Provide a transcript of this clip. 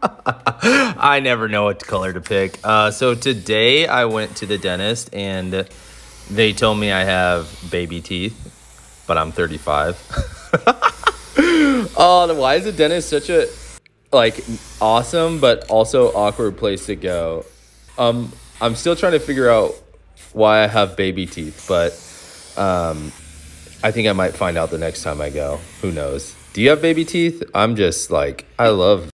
I never know what color to pick. So today I went to the dentist and they told me I have baby teeth, but I'm 35. Oh, why is the dentist such a like awesome but also awkward place to go? I'm still trying to figure out why I have baby teeth, but I think I might find out the next time I go. Who knows? Do you have baby teeth? I'm just like I love